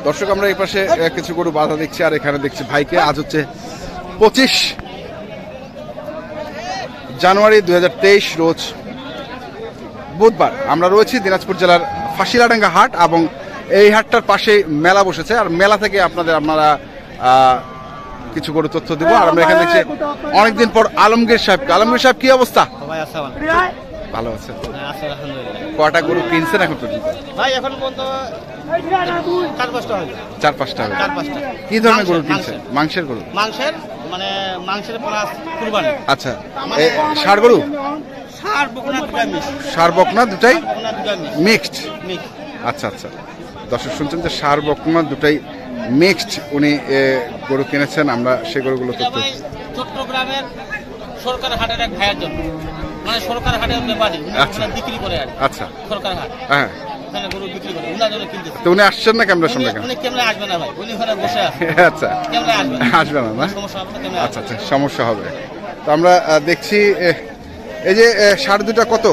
দর্শক আমরা এই পাশে কিছু গরু বাধা দেখছি, আর এখানে দেখছি ভাইকে। আজ হচ্ছে 25 জানুয়ারি 2023 রোজ বুধবার। আমরা রয়েছি দিনাজপুর জেলার ফাঁসিলাডাঙ্গা হাট, এবং এই হাটটার পাশে মেলা বসেছে, আর মেলা থেকে আপনারা কিছু গরু তথ্য দিব। আর আমরা এখানে দেখছি অনেকদিন পর আলমগীর সাহেব। আলমগীর সাহেব কি অবস্থা? ভালো আছে। কয়টা গরু কিনছেন এখন পর্যন্ত? ভাই এখন পর্যন্ত 4-5টা হবে। কি ধরনের গরু কিনছেন? মাংসের গরু? মানে মাংসের প্লাস কুরবানি। আচ্ছা, ষাঁড় গরু? ষাঁড় বকনা দুটাই মিক্সড। আচ্ছা আচ্ছা, দর্শক শুনছেন যে ষাঁড় বকনা দুটাই মিক্সড উনি গরু কিনেছেন। আমরা সেই গরুগুলো চট্টগ্রামের সরকার হাটের এক ভাইয়ের জন্য, মানে সরকার হাটের ব্যাপারী বিক্রি করে। আচ্ছা, সরকার হাট, হ্যাঁ, গরু বিক্রি করে উনার জন্য কিনতেছে। তো উনি আসছেন না ক্যামেরার সামনে? উনি ক্যামেরা আসবে না ভাই, উনি ওখানে বসে আছে। আচ্ছা, ক্যামেরা আসবে না, না সমস্যা হবে না। আচ্ছা আচ্ছা, সমস্যা হবে। তো আমরা দেখছি এই যে ষাঁড় দুটা কত?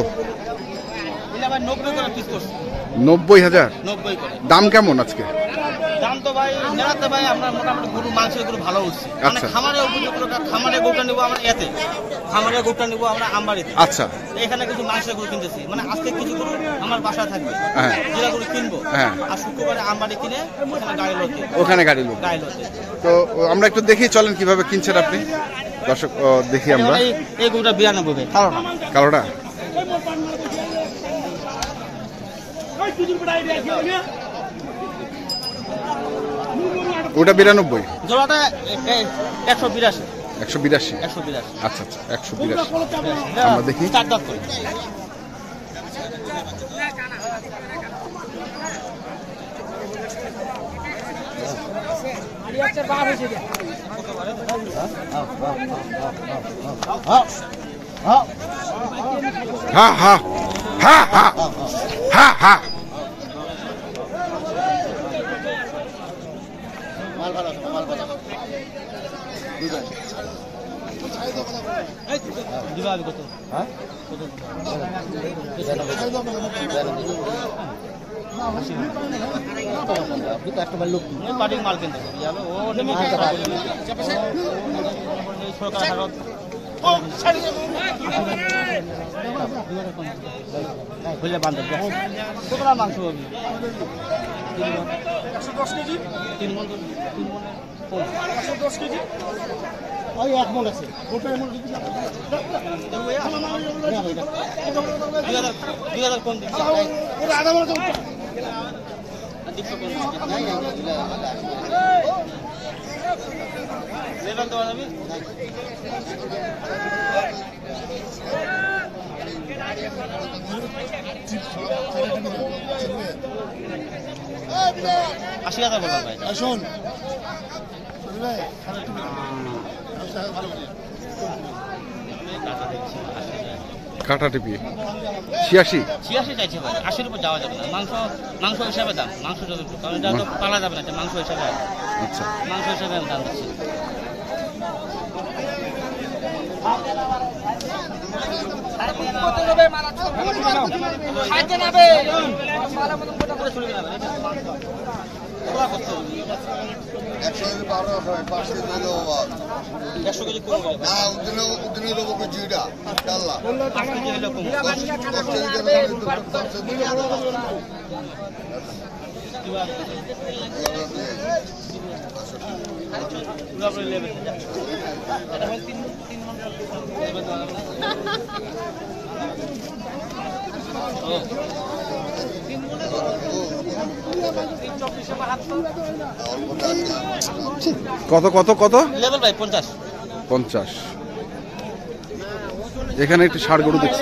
90,000। দাম কেমন আজকে? দাম তো ভাই মেলাতে ভাই আমরা মোটামুটি গরু মাংসের গরু ভালো উঠছে। মানে খামারে খামারে গরুটা নেবো আমরা এতে, খামারে গরুটা নেবো আমরা আমবাড়িতে। আচ্ছা, এখানে কিছু মাংসের গরু কিনতেছি, মানে আজকে কিছু গরু আমার বাসায় থাকবে, যেটা গরু কিনবো। আর শুক্রবারে আমবাড়ি কিনে ওখানে গাড়ি লোক। তো আমরা একটু দেখি, চলেন কিভাবে কিনছেন আপনি। দর্শক দেখি আমরা। এই গরুটা 92 ভাই, কালোটা। ওটা 92, জোড়াটা 182। 182। আচ্ছা আচ্ছা, 182। আমরা দেখি। হ্যাঁ হ্যাঁ হ্যাঁ হ্যাঁ হ্যাঁ হ্যাঁ। মাল কিনতে মাংস হবে 110 কেজি। 3 মণ 110 কেজি। ওই 1 মণ আছে, গোটা মণ 2000 কোন দিন ওর আধা মণ দাও। লেভেল দেওয়া যাবে। আশি হাজার বললাম ভাই। শোন কাটা টিপি 86 চাইছে ভাই। 80-র উপর যাওয়া যাবে না। মাংস হিসাবে দাম, মাংস যতটুকু, কারণ এটা তো পালা যাবে না, মাংস হিসাবে। আচ্ছা, মাংস হিসাবে আমি দাম দিচ্ছি। কত কত কত লেভেল ভাই? 50। এখানে একটু ষাঁড় গরু দেখছি।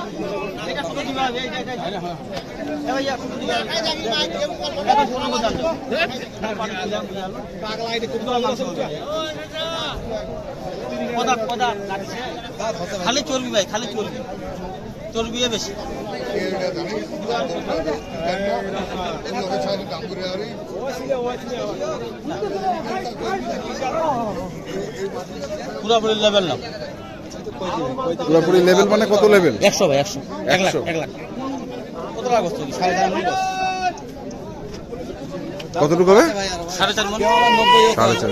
খালি চর্বি ভাই, খালি চর্বি বেশি। পুরোপুরি লেভেল না। পুরোপুরি লেভেল মানে কত লেভেল? 100 ভাই, 100 1 লাখ। কত লাখ বস্তু? 3.5 লাখ। কতটুকু হবে? 4.5 মণ। 4.5।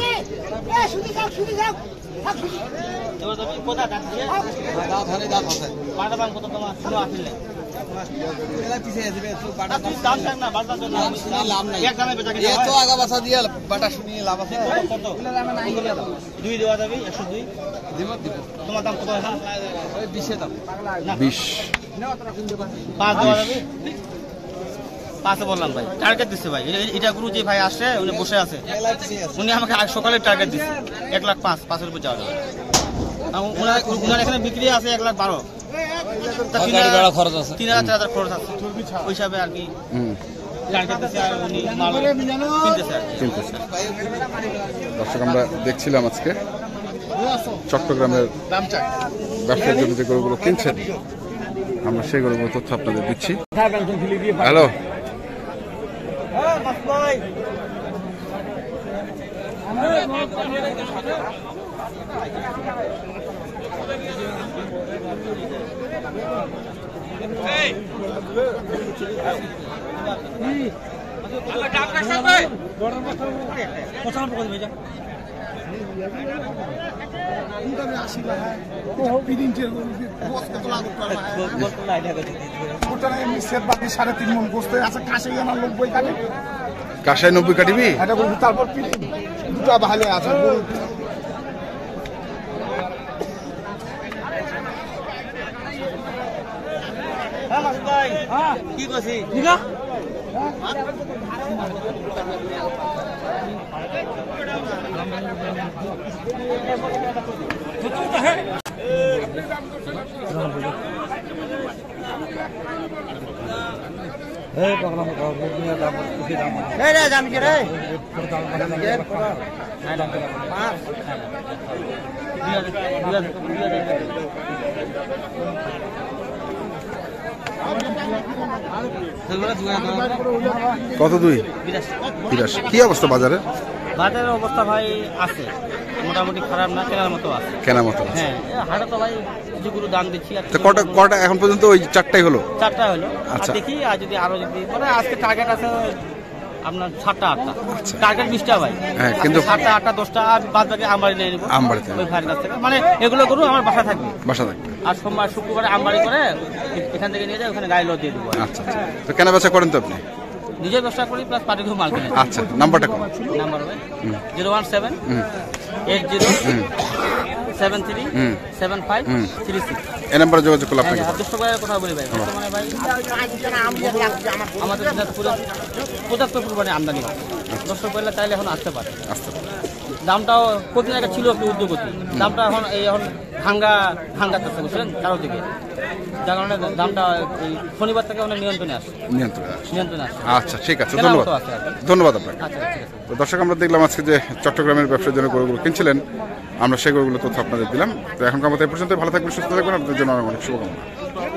তোমার দাম কত? 20 দাম। 20। 5 দেওয়া যাবে? 5 বললাম ভাই, টার্গেট দিচ্ছে ভাই। এটা গুরু যে ভাই আসে উনি বসে আছে, উনি আমাকে আজ সকালে টার্গেট দিচ্ছে 1,05,000, 5-এর উপর যাওয়া যাবে। উনার এখানে বিক্রি আছে 1,12,000, 3,000 খরচ আছে, 3,000 খরচ আছে, ওই হিসাবে আর কি টার্গেট দিচ্ছে। আর উনি মাল কিনতেছে আর কি। দর্শক আমরা দেখছিলাম আজকে চট্টগ্রামের ব্যবসার জন্য যে গরুগুলো কিনছেন, আমরা সেই গরুগুলোর তথ্য আপনাদের দিচ্ছি। হ্যালো, কাশায় 90 কাটিবি? তারপর দুটা ভালো আছে। কি করছি? কত? 82। কি অবস্থা বাজারে? বাজারের অবস্থা ভাই আছে মোটামুটি, খারাপ না, কেনার মতো আছে। কেনার মতো? হ্যাঁ, হাটে তো ভাই যেগুলো দাম দিচ্ছি। কটা এখন পর্যন্ত? ওই 4টাই হলো। 4টা হলো। আচ্ছা, দেখি আর যদি আরো যদি মানে আজকে টার্গেট আছে আপনার 7টা 8টা, টার্গেট 20টা ভাই। হ্যাঁ, কিন্তু 7টা 8টা 10টা আর বাদ বাকি আমবাড়ি নিয়ে নেবো ওই ভাইয়ের কাছ থেকে। মানে এগুলো গরু আমার বাসা থাকবে। আর সোমবার শুক্রবারে আমবাড়ি করে এখান থেকে নিয়ে যায়, ওখানে গায়ে লোড দিয়ে দেবো। আচ্ছা, তো কেনা বেচা করেন তো আপনি? নিজের ব্যবসা করি প্লাস পার্টি ঘুম মাল কিনে। আচ্ছা, নাম্বারটা কম? নাম্বার ভাই 017 80 73 75 36। এই নাম্বারে যোগাযোগ করলে আপনাকে। দুষ্ট ভাইয়ের কথা বলি ভাই, বর্তমানে ভাই আমাদের পুরো 75 পরিমাণে আমদানি হয়। দর্শক বললে তাইলে এখন আসতে পারে। দামটাও কদিন আগে ছিল একটু ঊর্ধ্বগতি, দামটা এখন ভাঙ্গাতেছে বুঝলেন কারো দিকে, যার কারণে দামটা এই শনিবার থেকে অনেক নিয়ন্ত্রণে আসে। আচ্ছা, ঠিক আছে, ধন্যবাদ আপনাকে। তো দর্শক আমরা দেখলাম আজকে যে চট্টগ্রামের ব্যবসার জন্য গরুগুলো কিনছিলেন, আমরা সেই গরুগুলো তথ্য আপনাদের দিলাম। তো এখনকার মতো এই পর্যন্ত। ভালো থাকবেন, সুস্থ থাকবেন, আপনাদের জন্য অনেক শুভকামনা।